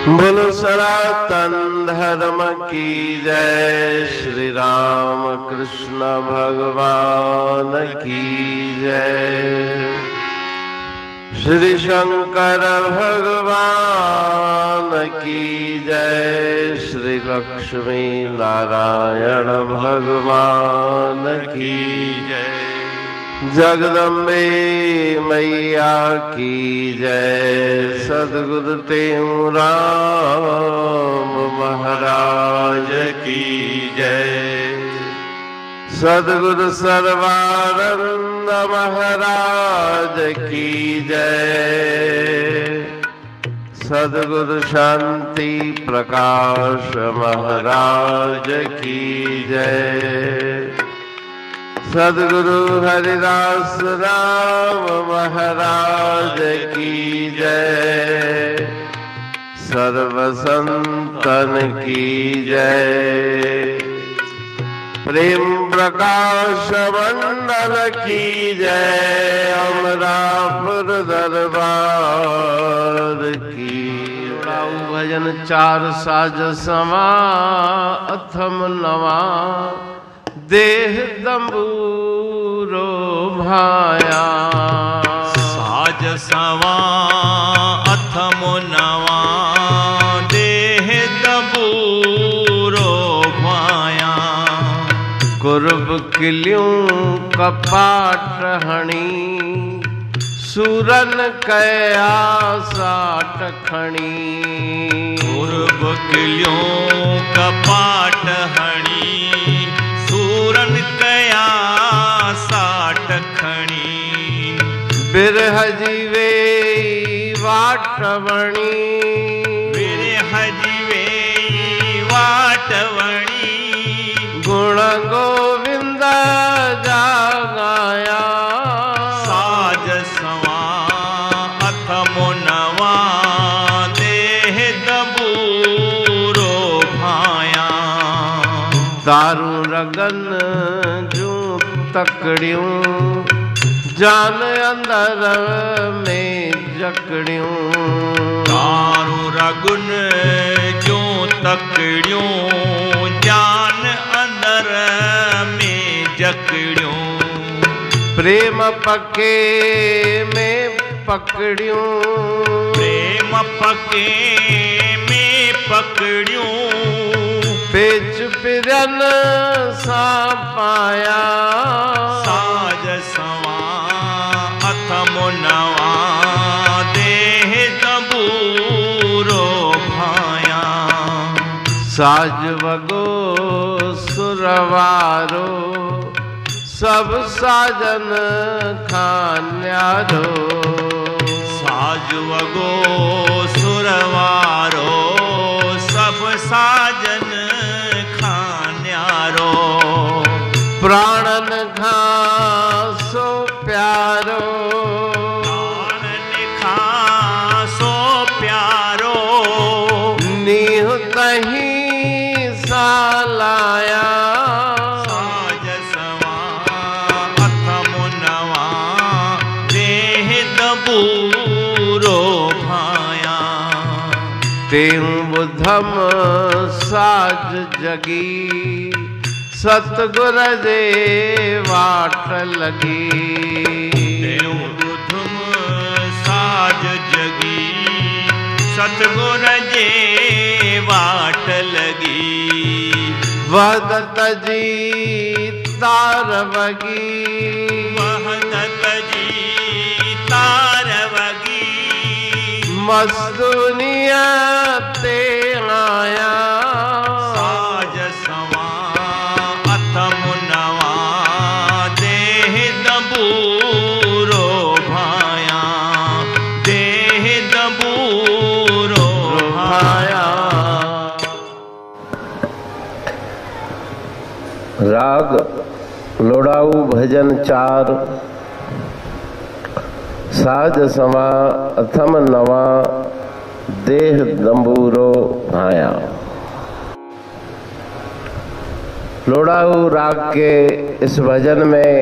बोलो सनातन धर्म की जय। श्री राम कृष्ण भगवान की जय। श्री शंकर भगवान की जय। श्री लक्ष्मी नारायण भगवान की जय। जगदम्बे मैया की जय। सद्गुरु राम महाराज की जय। सद्गुरु सर्वानंद महाराज की जय। सद्गुरु शांति प्रकाश महाराज की जय। सद्गुरु हरिदास राम महाराज की जय। सर्व संतन की जय। प्रेम प्रकाश मंडल की जय। अमरापुर दरबार की भजन चार साज समा अथम नवा देह दंबूरो भाया। साज सवा अथम नवा देह दंबूरो भाया। कुर्ब किलियों कपाट हणी सूरन कया साठ खणी। कुर्ब किलियों कपाट हणी सूरन कया साठ खणी। बिरह जीवे वाटवणी। बिरह जीवे वाटवणी। गुण गोविंद जागाया। साज सवा अथम नवा देह दबूरो भाया। दारू रगन जूं तकड़ियों जान अंदर में जकड़ियों। दारू रगुन जूं तकड़ियों जान अंदर में जकड़ियों। प्रेम पके में पकड़ियों। प्रेम पके में पकड़ियों। पेच पिरन सा पाया। साज सवा अथम नवा देह दबूरो भाया। साज वगो सुरवारो सब साजन खान्यारो। साज वगो सुरवारो सब साजन खान्यारो। प्राणन घासो प्यारो। प्राणन खासो प्यारो। नीह तही सालाया। साज सवा अथम नवा देह दबूरो भाया। तें बुधम साज जगी सतगुर दे वाट लगी। तें बुधम साज जगी सतगुर जे वाट लगी। वहदत जी तार वगी। वहदत जी तार वगी। मस्तुनिया ते आया। साज सवा अथम नवा देह दबूरो भाया। देह दबूरो भाया। राग लोड़ाऊ भजन चार साज सवा अथम नवा देह दंबूरो भाया। लोड़ाऊ राग के इस भजन में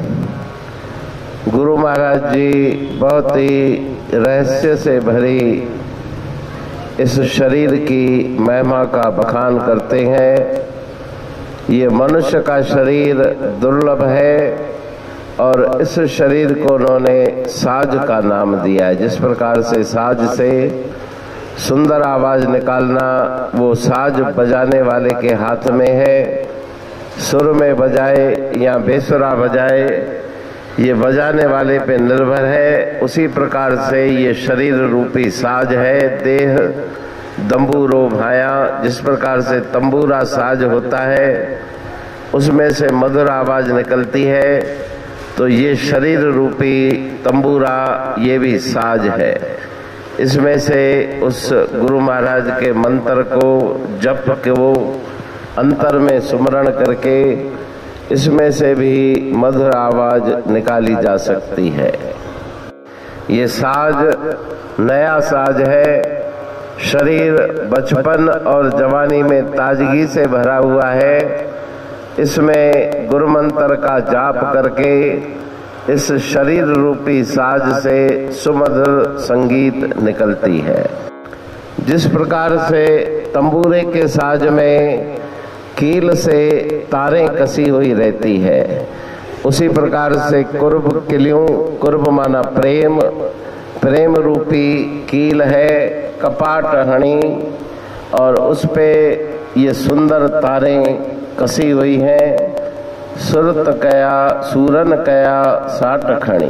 गुरु महाराज जी बहुत ही रहस्य से भरी इस शरीर की महिमा का बखान करते हैं। ये मनुष्य का शरीर दुर्लभ है और इस शरीर को उन्होंने साज का नाम दिया है। जिस प्रकार से साज से सुंदर आवाज निकालना वो साज बजाने वाले के हाथ में है, सुर में बजाए या बेसुरा बजाए, ये बजाने वाले पे निर्भर है। उसी प्रकार से ये शरीर रूपी साज है। देह दंबूरो भाया, जिस प्रकार से तंबूरा साज होता है उसमें से मधुर आवाज निकलती है, तो ये शरीर रूपी तंबूरा ये भी साज है। इसमें से उस गुरु महाराज के मंत्र को जप के वो अंतर में सुमरण करके इसमें से भी मधुर आवाज निकाली जा सकती है। ये साज नया साज है। शरीर बचपन और जवानी में ताजगी से भरा हुआ है। इसमें गुरु मंत्र का जाप करके इस शरीर रूपी साज से सुमधुर संगीत निकलती है। जिस प्रकार से तंबूरे के साज में कील से तारें कसी हुई रहती है, उसी प्रकार से कुर्ब किलियों, कुर्ब माना प्रेम, प्रेम रूपी कील है, कपाट हणी, और उस पे ये सुंदर तारें कसी हुई हैं। सुरत कया सूरन कया साट खणी,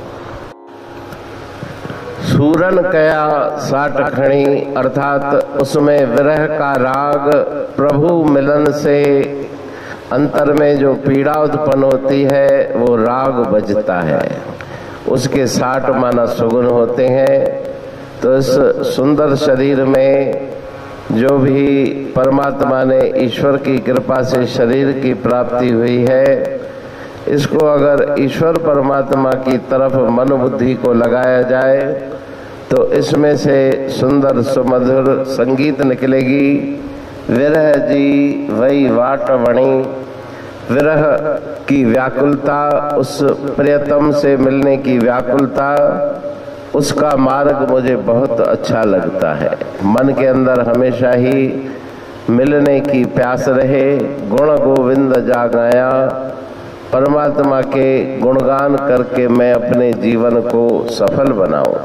सूरन कया साट खणी अर्थात उसमें विरह का राग प्रभु मिलन से अंतर में जो पीड़ा उत्पन्न होती है वो राग बजता है। उसके 60 माना सुगुन होते हैं। तो इस सुंदर शरीर में जो भी परमात्मा ने ईश्वर की कृपा से शरीर की प्राप्ति हुई है, इसको अगर ईश्वर परमात्मा की तरफ मन बुद्धि को लगाया जाए तो इसमें से सुंदर सुमधुर संगीत निकलेगी। विरह जी वही वाट वणी, विरह की व्याकुलता, उस प्रियतम से मिलने की व्याकुलता, उसका मार्ग मुझे बहुत अच्छा लगता है। मन के अंदर हमेशा ही मिलने की प्यास रहे। गुण गोविंद जागाया, परमात्मा के गुणगान करके मैं अपने जीवन को सफल बनाऊं।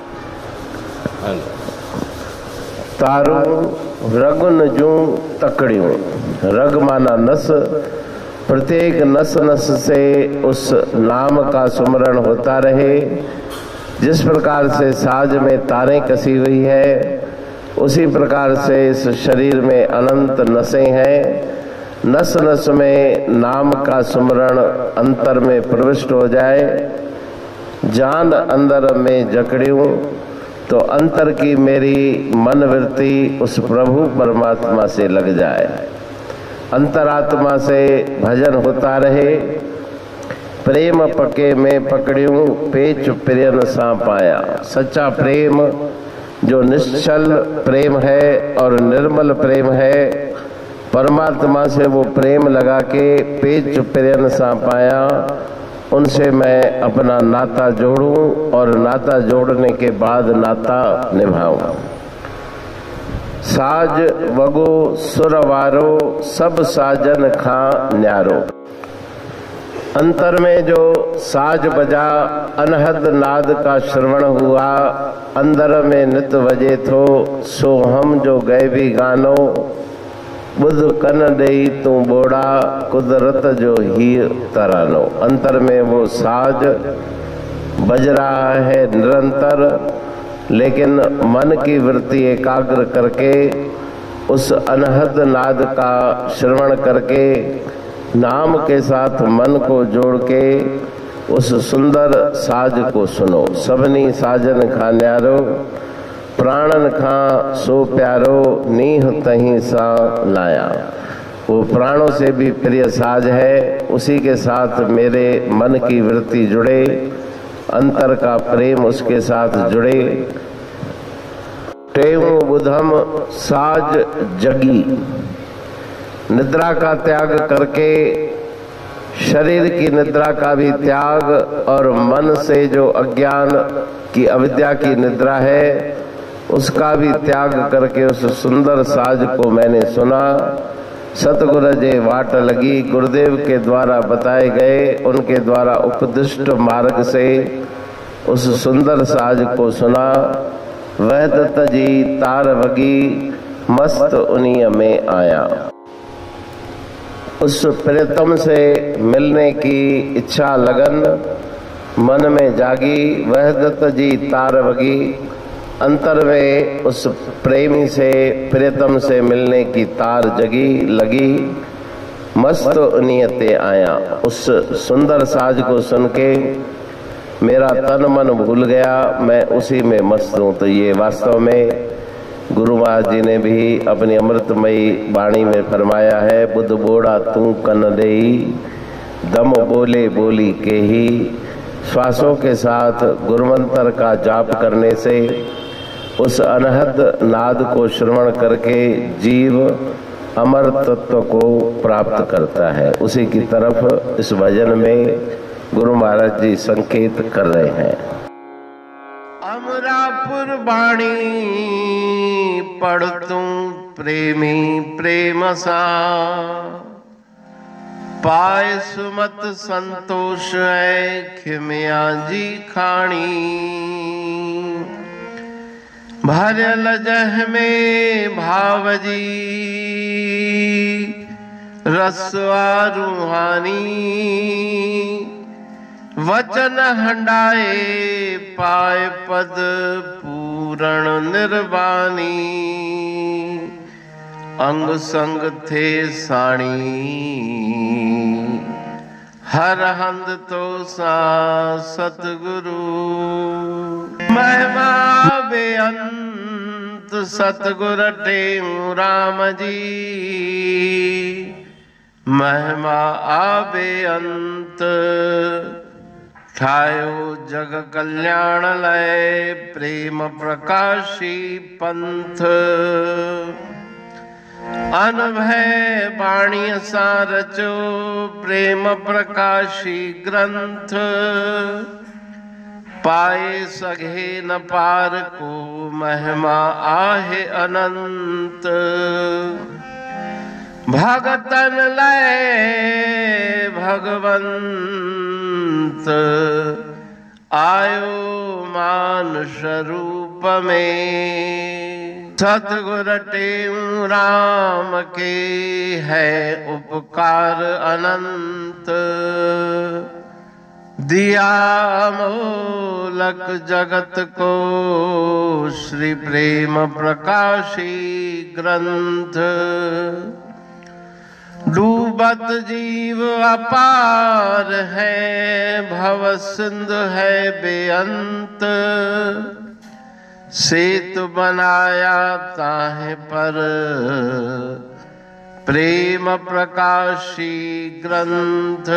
तारू रगुन जू तकड़ियों, रग माना नस, प्रत्येक नस नस से उस नाम का सुमरण होता रहे। जिस प्रकार से साज में तारें कसी हुई है, उसी प्रकार से इस शरीर में अनंत नसें हैं। नस नस में नाम का सुमरण अंतर में प्रविष्ट हो जाए। जान अंदर में जकड़ियों, तो अंतर की मेरी मन वृत्ति उस प्रभु परमात्मा से लग जाए। अंतरात्मा से भजन होता रहे। प्रेम पके में पकड़ियूं, पेच प्रियन सा पाया। सच्चा प्रेम जो निश्चल प्रेम है और निर्मल प्रेम है, परमात्मा से वो प्रेम लगा के पेच प्रियन सा पाया, उनसे मैं अपना नाता जोड़ूं और नाता जोड़ने के बाद नाता निभाऊं। साज वगो सुरवारो, सब साजन खा न्यारो। अंतर में जो साज बजा, अनहद नाद का श्रवण हुआ, अंदर में नित वजे थो, सो हम जो गए भी गानो। बुध कन दई तू बोड़ा, कुदरत जो ही तरानो। अंतर में वो साज बज रहा है निरंतर, लेकिन मन की वृत्ति एकाग्र करके उस अनहद नाद का श्रवण करके नाम के साथ मन को जोड़ के उस सुंदर साज को सुनो। सबनी साजन खा न्यारो, प्राणन खा सो प्यारो, नीह तहीं सा लाया। वो प्राणों से भी प्रिय साज है। उसी के साथ मेरे मन की वृत्ति जुड़े, अंतर का प्रेम उसके साथ जुड़े। टेऊ बुधम साज जगी, निद्रा का त्याग करके, शरीर की निद्रा का भी त्याग और मन से जो अज्ञान की अविद्या की निद्रा है उसका भी त्याग करके उस सुंदर साज को मैंने सुना। सतगुरु जे वाट लगी, गुरुदेव के द्वारा बताए गए, उनके द्वारा उपदिष्ट मार्ग से उस सुंदर साज को सुना। वहदत जी तार वगी, मस्त उन्हीं में आया। उस प्रियतम से मिलने की इच्छा लगन मन में जागी। वहदत जी तार वगी, अंतर में उस प्रेमी से प्रियतम से मिलने की तार जगी लगी। मस्त नियते आया। उस सुंदर साज को सुन के मेरा तन मन भूल गया, मैं उसी में मस्त हूँ। तो ये वास्तव में गुरु महाराज जी ने भी अपनी अमृतमयी वाणी में फरमाया है। बुद्ध बोड़ा तू कन देई, दम बोले बोली के ही। श्वासों के साथ गुरुमंत्र का जाप करने से उस अनहद नाद को श्रवण करके जीव अमर तत्व को प्राप्त करता है। उसी की तरफ इस भजन में गुरु महाराज जी संकेत कर रहे हैं। अमरापुर बाणी पढ़ तू प्रेमी प्रेम सा, पाए सुमत संतोष है खिमिया जी खाणी। भरल जह में भावजी रसवा रूहानी। वचन हंडाए पाए पद पूरण निर्वाणी। अंग संग थे साणी हर हंद तो सा सतगुरु। महिमा बेअंत सतगुर टेऊ राम जी। महिमा आबे अंत ठायो जग कल्याण लय। प्रेम प्रकाशी पंथ अनभय बाणी सा रचो। प्रेम प्रकाशी ग्रंथ पाए सघे न पार को। महिमा आहे अनंत भगतन लय भगवंत। आयो मानुष रूप में। सतगुर टेऊ राम के है उपकार अनंत। दिया मोलक जगत को श्री प्रेम प्रकाशी ग्रंथ। डूबत जीव अपार है, भव सिंधु है बेअंत। सेतु बनाया ताहे पर प्रेम प्रकाशी ग्रंथ।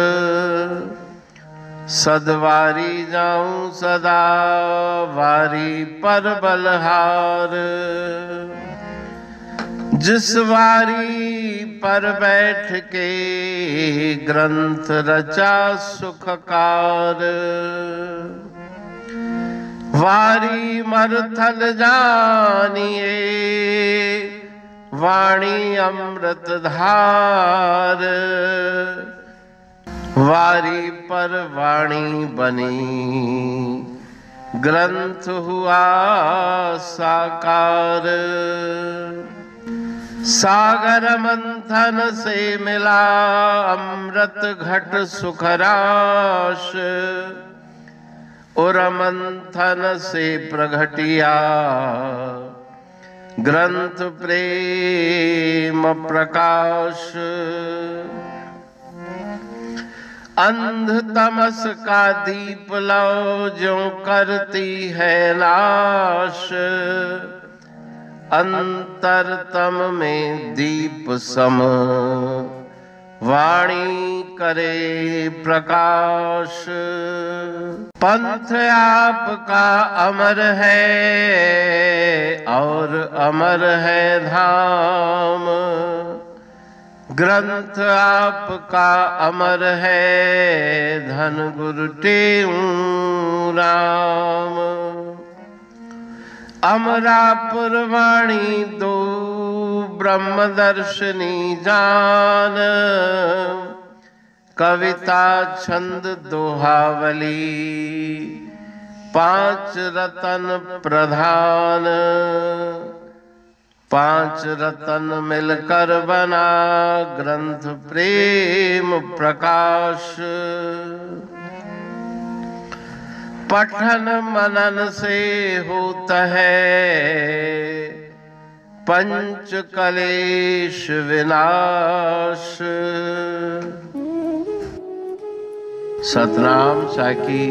सदवारी जाऊं सदा वारी पर बलहार। जिस वारी पर बैठ के ग्रंथ रचा सुखकार। वारी मरथल जानिए वाणी अमृत धार। वारी पर वाणी बनी ग्रंथ हुआ साकार। सागर मंथन से मिला अमृत घट सुखराश। और मंथन से प्रगटिया ग्रंथ प्रेम प्रकाश। अंध तमस का दीप लो जो करती है नाश। अंतरतम में दीप सम वाणी करे प्रकाश। पंथ आपका अमर है और अमर है धाम। ग्रंथ आपका अमर है धन गुरु टेऊ राम। अमरापुर वाणी दो ब्रह्मदर्शनी जान, कविता छंद दोहावली पांच रतन प्रधान। पांच रतन मिलकर बना ग्रंथ प्रेम प्रकाश। पठन मनन से होता है पंच कलेश विनाश। सतनाम साखी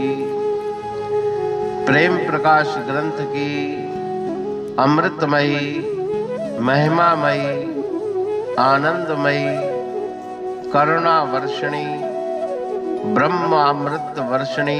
प्रेम प्रकाश ग्रंथ की अमृतमयी, महिमामयी, आनंदमयी, करुणा वर्षिणी, ब्रह्मामृत वर्षिणी,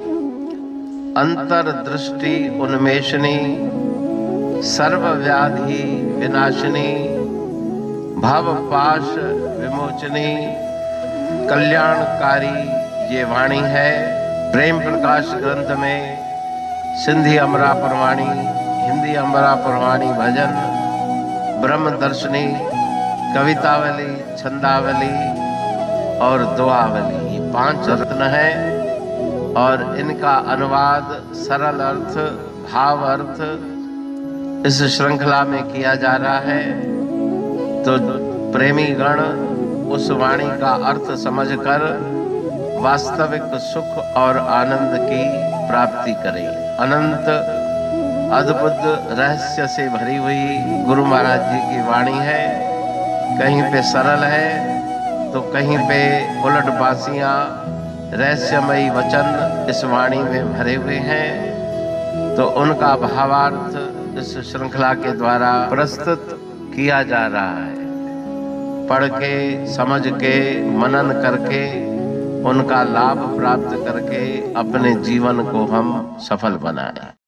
अंतर्दृष्टि उन्मेषणी, सर्वव्याधि विनाशिनी, भवपाश विमोचनी, कल्याणकारी ये वाणी है। प्रेम प्रकाश ग्रंथ में सिंधी अमरापुर वाणी, हिंदी अमरापुर वाणी भजन, ब्रह्मदर्शनी, कवितावली, छंदावली और दुआवली, ये पांच रत्न है और इनका अनुवाद सरल अर्थ, भाव अर्थ इस श्रृंखला में किया जा रहा है। तो प्रेमी गण उस वाणी का अर्थ समझकर वास्तविक सुख और आनंद की प्राप्ति करें। अनंत अद्भुत रहस्य से भरी हुई गुरु महाराज जी की वाणी है। कहीं पे सरल है तो कहीं पे उलट बासियां, रहस्यमयी वचन इस वाणी में भरे हुए हैं। तो उनका भावार्थ इस श्रृंखला के द्वारा प्रस्तुत किया जा रहा है। पढ़ के, समझ के, मनन करके, उनका लाभ प्राप्त करके अपने जीवन को हम सफल बनाएं।